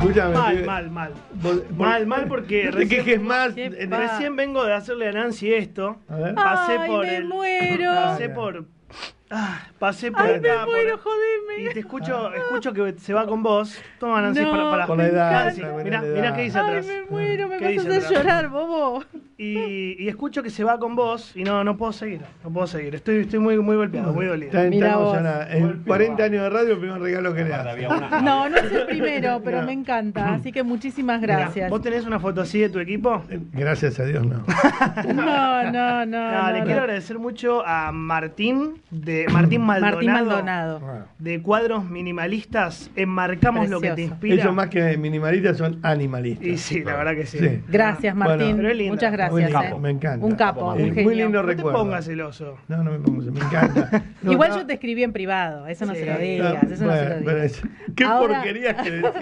Escúchame. Mal porque no te quejes más. recién vengo de hacerle a Nancy esto. A ver. Me muero. Pasé por Ay, acá. me muero, jodeme. Y te escucho que se va con vos. Toma, Nancy, para. Con la edad. Mirá qué dice atrás. Ay, me muero, me ¿Qué vas a dice hacer atrás? llorar, bobo. Y escucho que se va con vos y no puedo seguir. Estoy muy golpeado, muy dolido. Mirá vos. En 40 años de radio, el primer regalo que le das. No es el primero, pero me encanta. Así que muchísimas gracias. ¿Vos tenés una foto así de tu equipo? Gracias a Dios, no. No. Le quiero agradecer mucho a Martín Maldonado. De Cuadros Minimalistas. Enmarcamos lo que te inspira. Ellos más que minimalistas son animalistas. Y sí, la verdad que sí. Gracias, Martín. Bueno, muchas gracias. Me encanta. Un capo, un genio. Muy lindo No te recuerdo. pongas celoso. No me pongo celoso, me encanta. No, Igual yo te escribí en privado, eso no se lo digas, eso no se lo digas. Qué Ahora- porquería que decís.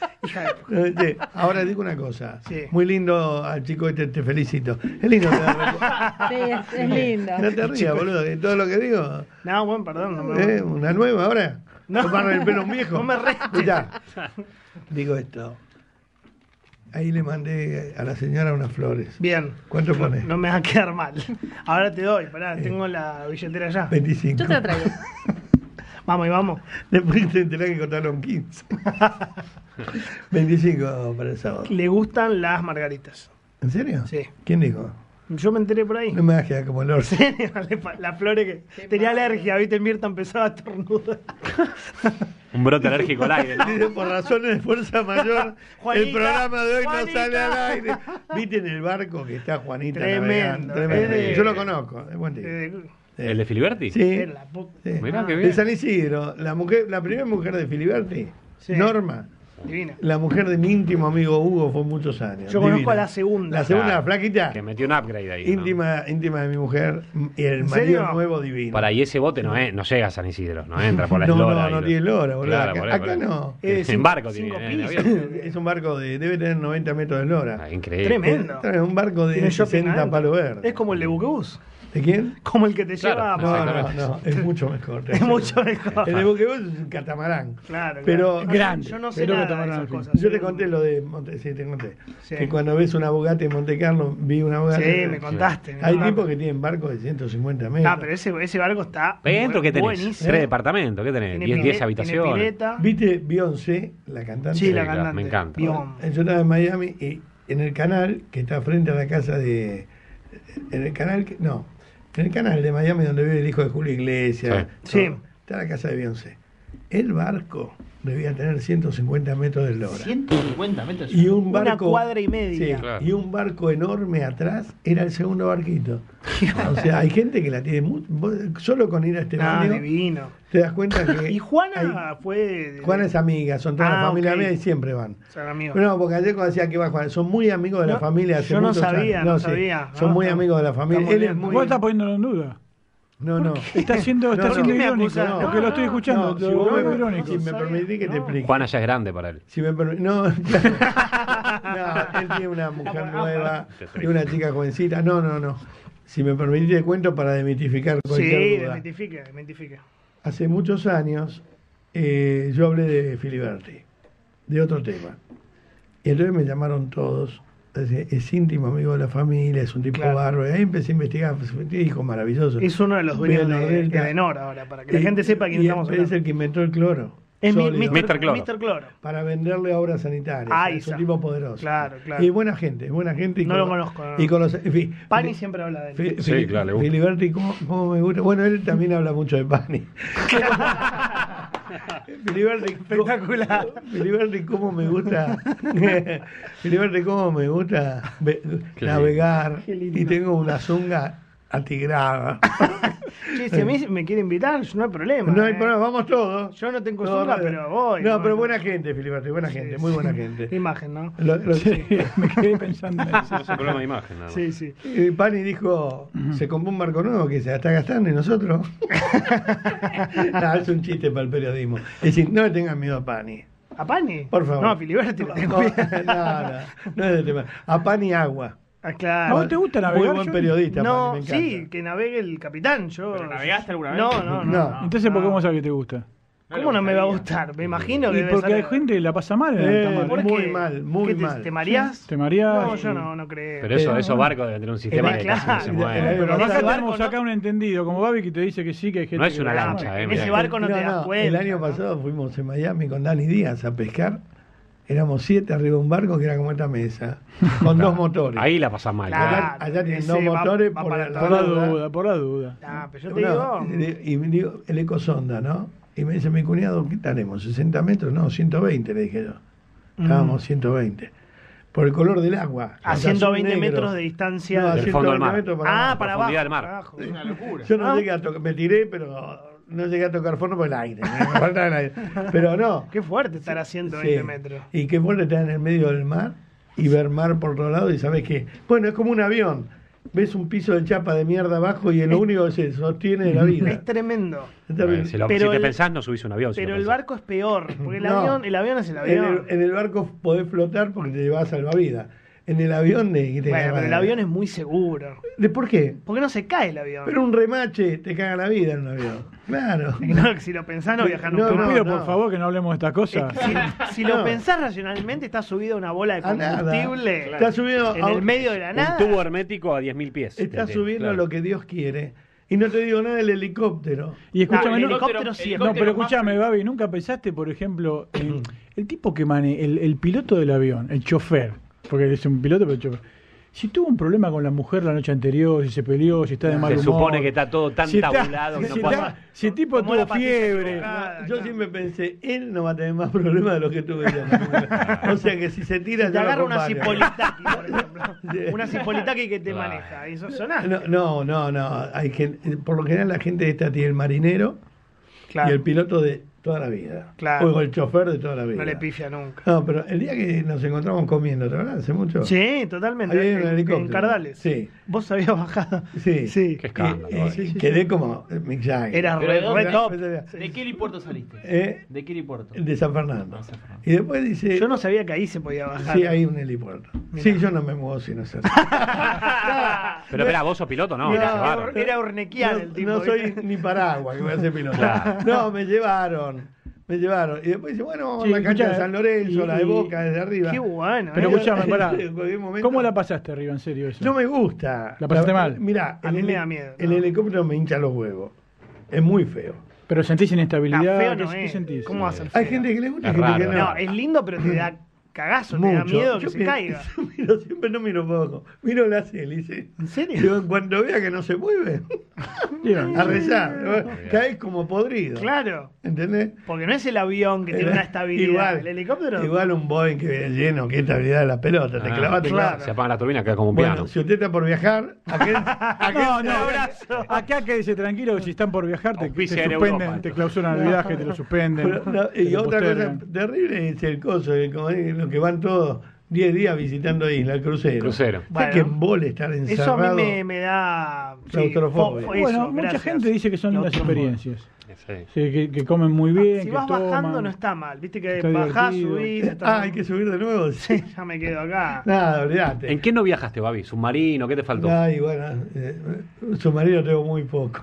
Ahora digo una cosa. Sí. Muy lindo al chico este, te felicito. Es lindo. Sí, es lindo. No te rías, boludo. De todo lo que digo. No, bueno, perdón. No me... ¿Una nueva ahora? No. ¿Tomarme el pelo a un viejo? No me restes. Escuchá, digo esto. Ahí le mandé a la señora unas flores. Bien. ¿Cuánto pones? No me va a quedar mal. Ahora te doy, pará, tengo la billetera ya. 25. Yo te lo traigo. Vamos. Después te tenés que contaron 15. 25 para el sábado. Le gustan las margaritas. ¿En serio? Sí. ¿Quién dijo? Yo me enteré por ahí. No me vas a quedar como el orso. Las flores que tenía alergia, viste, el Mirta empezaba a estornudar. Un brote alérgico al aire, ¿no? Dice, por razones de fuerza mayor, Juanita, el programa de hoy no Juanita. sale al aire. ¿Viste en el barco que está Juanita Tremendo. navegando? Yo lo conozco, es buen tipo. ¿El de Filiberti? Sí. Sí. Mirá qué De bien. San Isidro, la primera mujer de Filiberti, Sí. Norma. Divina. La mujer de mi íntimo amigo Hugo fue muchos años. Yo conozco Divina. a la segunda. La segunda, Claro. la flaquita. Que metió un upgrade ahí. ¿no? Íntima de mi mujer y el ¿En marido serio? nuevo divino. Para, y ese bote no llega a San Isidro, no entra por la no, eslora. no tiene lora, boludo. Claro, acá por ahí, acá por ahí. no. En barco cinco tiene. pisos. Es un barco debe tener 90 metros de eslora. Ah, increíble. Tremendo. Es un barco de Tiene shopping 60 adentro. palos verdes. Es como el de Buquebus. ¿De quién? Como el que te Claro, lleva. No, es mucho mejor. Es mucho mejor. El de Buquebus es un catamarán. Claro, Pero claro. grande. Yo no sé pero nada de catamarán, esas cosas. Yo te conté lo de sí, te conté. Sí. Que cuando ves una Bugatti en Monte Carlo, vi una Bugatti. Sí, me contaste. Hay tipos que tienen barcos de 150 metros. Ah, pero ese barco está Ahí adentro, ¿qué tenés? buenísimo. 3 departamentos, ¿qué tenés? Tiene 10 pileta, habitaciones. tiene pileta. ¿Viste Beyoncé, la cantante? Sí, la claro, cantante. me encanta. Beyoncé. Yo estaba en Miami y en el canal que está frente a la casa de. En el canal de Miami donde vive el hijo de Julio Iglesias. Sí. todo, está la casa de Beyoncé. El barco debía tener 150 metros de eslora. 150 metros. Y un barco. Una cuadra y media. Sí, Claro. y un barco enorme atrás era el segundo barquito. O sea, hay gente que la tiene solo con ir a este Ah, barrio, divino. te das cuenta que. Y Juana fue. Juana es amiga, son toda la familia ok. mía y siempre van. Son amigos. No, porque ayer cuando decía que va Juan, son muy amigos de la No, familia. Hace yo no muchos sabía, años. no Sí, sabía. Son No, muy está- amigos de la familia. está muy Él es bien. muy. Vos estás poniéndolo en duda. No. Está siendo No, irónico. acusás? Porque lo estoy escuchando. No, si lo vos veo me, irónico. si me permitís que te explique. Juana ya es grande para él. Si me permitís. No, no, él tiene una mujer nueva y una chica jovencita. No. Si me permitís te cuento para demitificar Sí, cualquier duda. desmitifique. Hace muchos años yo hablé de Filiberti, de otro tema. Y entonces me llamaron todos. Es íntimo amigo de la familia, es un tipo Claro. bárbaro. Y ahí empecé a investigar, pues, un hijo maravilloso. Es uno de los dueños Bien, de Delta. Edenor ahora, para que la gente sepa quién estamos Es hablando. el que inventó el cloro. Es sólido, Mr. Cloro. Mr. Cloro. para venderle a obras sanitarias. Ahí es un está. tipo poderoso. Claro, claro. Y buena gente. Y No lo conozco, no. Y con los, en fin, Pani siempre habla de él. Sí, claro, le gusta. Filiberti, ¿cómo me gusta? Bueno, él también habla mucho de Pani. Filiberti, Espectacular. Filiberti, ¿cómo me gusta? Filiberti, ¿cómo me gusta Qué navegar? Qué lindo. Y tengo una zunga atigrada. Che, si a mí me quiere invitar, no hay problema. No hay problema, vamos todos. Yo no tengo No, zunga, no, pero voy. No, pero buena gente, Filiberti, buena gente, muy buena gente. Qué imagen, ¿no? Me quedé pensando en eso. Es un problema de imagen, nada más. Sí, sí. Y Pani dijo, se compró un barco nuevo que se la está gastando y nosotros. No, es un chiste para el periodismo. Es decir, no le tengan miedo a Pani. ¿A Pani? Por favor. No, a Filiberti le tengo No, miedo. no es de tema. A Pani agua. Ah, ¿A claro. vos te gusta navegar? Muy buen Yo- periodista, No, Pani, me encanta. sí, que navegue el capitán. Yo... ¿Pero navegaste alguna vez? No. No. Entonces, ¿por qué vos sabés que te gusta? ¿Cómo no me va a gustar? Me imagino que Y debe porque hay ser... gente que la pasa mal en alta mar. ¿Por muy qué? mal, muy ¿Qué mal. ¿Te mareás? Te mareás. No, yo y- no creo. Pero esos barcos deben tener un sistema de casi no se claro. mueve. Pero Pero acá ese tenemos barco, acá un entendido, como Babi, que te dice que sí, que hay gente No es que una la lancha, ama. En mirá. ese barco no te das cuenta. El año ¿no? pasado fuimos en Miami con Dani Díaz a pescar. Éramos 7 arriba de un barco que era como esta mesa, con 2 motores. Ahí la pasás mal. Claro. Allá tienen ese 2 va- motores va por para la Por la duda. duda, por la duda. Ah, pero yo te No, digo... y me digo, el ecosonda, ¿no? Y me dice mi cuñado, ¿qué tenemos? ¿60 metros? No, 120, le dije yo. Estábamos 120. Por el color del agua. A O sea, azul 120 negro. metros de distancia. No, a Del fondo del 120 mar. metros para Ah, abajo. para profundidad abajo. del mar. para abajo. Es una locura. Yo no Ah. llegué a tocar, me tiré, pero no llegué a tocar fondo por el aire. Me faltaba el aire. Pero no. Qué fuerte estar a 120 Sí. metros. Y qué fuerte estar en el medio del mar y ver mar por todos lados y sabes que, bueno, es como un avión. Ves un piso de chapa de mierda abajo y lo único que se sostiene de la vida. Es tremendo. Es terrible. Si Pero te el- pensás, no subís un avión. si Pero lo el pensás. barco es peor, porque No. el avión es el En avión. en el barco podés flotar porque te llevas salvavidas. En el avión te Bueno, pero el avión es muy seguro. ¿De por qué? Porque no se cae el avión. Pero un remache te caga la vida en un avión. Claro. No, si lo pensás, no viajar No, nunca Te más. pido, no. por favor, que no hablemos de estas cosas. Si No. lo pensás racionalmente, está subido a una bola de A nada. combustible Está subido en a el un- medio de la nada. Un tubo hermético a 10.000 pies. Está Sí, subiendo claro. lo que Dios quiere. Y no te digo nada del helicóptero. Y escúchame, el no, helicóptero siempre. no, pero escúchame, Babi, ¿nunca pensaste, por ejemplo, en el tipo que el piloto del avión, el chofer, porque es un piloto, pero el chofer, si tuvo un problema con la mujer la noche anterior, si se peleó, si está de mal Se humor? supone que está todo tan si está- tabulado que si no puede... está- si el tipo Tomó la tuvo pastilla fiebre, equivocada. Yo siempre pensé, él no va a tener más problemas de los que tuve yo. O sea que si se tira, Si te yo lo agarra una acompaño. cipolitaki, por ejemplo. Sí. Una cipolitaki que te Claro. maneja. Y sonás. No. Hay por lo general la gente esta tiene el marinero Claro. y el piloto de toda la vida. Claro. O el chofer de toda la vida. No le pifia nunca. No, pero el día que nos encontramos comiendo, ¿te acuerdas? Hace mucho. Sí, totalmente. Ahí en el helicóptero. En Cardales. Sí. Vos habías bajado. Sí. Sí. Qué escándalo. Quedé como Mick Jagger. Era Pero re, ¿de re dónde? top. ¿De qué helipuerto saliste? ¿Eh? ¿De qué helipuerto? De San Fernando. Ah, San Fernando. Y después dice... Yo no sabía que ahí se podía bajar. Sí, hay un helipuerto. Mirá. Sí, yo no me muevo sin hacer. Pero espera, vos sos piloto, ¿no? Mira, te llevaron. Era Urnequian el tipo. No soy ¿viste? ni paraguas que voy a ser piloto. Claro. No, me llevaron. Y después dice, bueno, vamos Sí, a la cancha de escuchá, San Lorenzo, la de y- Boca, desde arriba. Qué bueno. Pero ¿eh? escuchame, pará. En cualquier momento- ¿Cómo la pasaste arriba, en serio eso? No me gusta. ¿La pasaste mal? Mira, A mí me da miedo, El ¿no? helicóptero me hincha los huevos. Es muy feo. Pero sentís inestabilidad. Ah, feo no ¿Qué es. sentís? ¿Cómo va a ser Hay feo? gente que le gusta y Es gente raro, que no. No, es lindo, pero te da cagazo, te da Mucho. miedo que Yo se me- caiga. yo siempre no miro poco. Miro las hélices. ¿En serio? Digo, en cuanto vea que no se mueve, Bien. a rezar. Caes como podrido. Claro. ¿Entendés? Porque no es el avión que tiene una estabilidad. El helicóptero. Igual un Boeing que viene lleno, qué estabilidad de la pelota. Te Ah, clavas, te claro. clavas. Se apaga la turbina, queda como un Bueno, piano. si usted está por viajar, No, acá quédese tranquilo que si están por viajar te Auspicia en suspenden, Europa. te clausuran el viaje, te lo suspenden. Pero, no, te y lo otra cosa postergan. terrible es el coso, como los que van todos 10 días visitando isla, el crucero. Crucero. ¿Sabes Bueno. qué embole estar Eso a encerrado? mí me da. Claustrofobia. Bueno, mucha gente dice que son lindas experiencias. Sí. Sí, que comen muy bien, Si que vas toman. bajando no está mal. Viste que Está bajás, divertido. subís. está- Hay que subir de nuevo. Sí, ya me quedo acá. Nada, olvídate. ¿En qué no viajaste, Babi? ¿Submarino? ¿Qué te faltó? Ay, bueno, submarino tengo muy poco.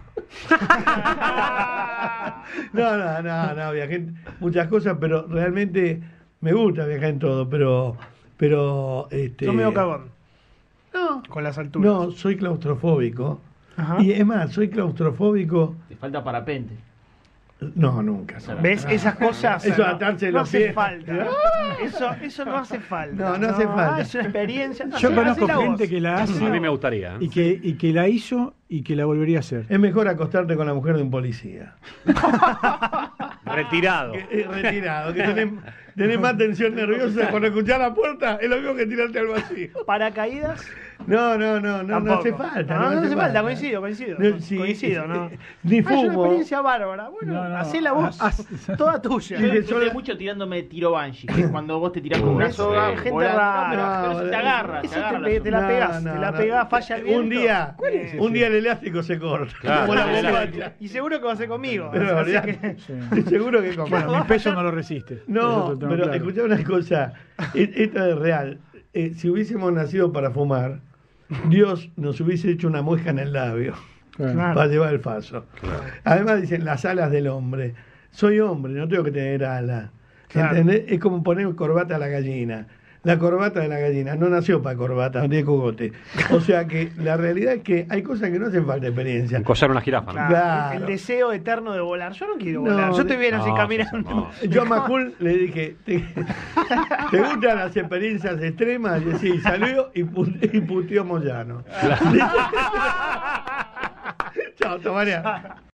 No, viajé en muchas cosas, pero realmente me gusta viajar en todo, pero Yo me veo cagón No, con las alturas. no, soy claustrofóbico. Ajá. Y es más, soy claustrofóbico. Te falta parapente. No, nunca. ¿Ves? Esas cosas. Eso no, atarse no los hace pies. falta. Eso no hace falta. No hace falta. Es una experiencia. No, Yo sí, conozco hacela gente vos. que la hace A mí me gustaría. y que la hizo y que la volvería a hacer. Es mejor acostarte con la mujer de un policía. Retirado. Retirado, que tenés más tensión nerviosa cuando escuchás la puerta, es lo mismo que tirarte al vacío. Paracaídas. No Tampoco. hace falta. No hace falta, coincido. No, sí, Coincido, ¿no? Ni Es una fumo. experiencia bárbara. Bueno, No. hacela vos. Toda tuya. Sí, Yo sí, disfruté sola- mucho tirándome tiro bungee, que es cuando vos te tirás con una Sí. soga, Gente volando, rara. pero se te agarra, Eso te agarra la te la soga. pegás, te la pegás, falla el viento. Un día, ¿Cuál es un día el elástico se corta. Claro, como la el bombacha. Y seguro que va a ser conmigo. Pero así olvidate. que- Sí. Seguro que como. Bueno, mi peso no lo resiste. Eso No, lo tengo pero claro. escuchá una cosa. Esto es real. Si hubiésemos nacido para fumar, Dios nos hubiese hecho una muesca en el labio Claro. Claro. para llevar el paso. Además dicen las alas del hombre soy hombre, no tengo que tener alas. Claro. ¿Entendés? Es como poner corbata a la gallina. La corbata de la gallina no nació para corbata, no tiene cogote. O sea que la realidad es que hay cosas que no hacen falta experiencia. Encosar una jirafa, ¿no? Claro. El deseo eterno de volar. Yo no quiero No, volar. Yo estoy bien así no, caminando. Yo a Majul le dije, ¿te gustan las experiencias extremas? Y sí, salió y puteó Moyano. Chao, Tamaria.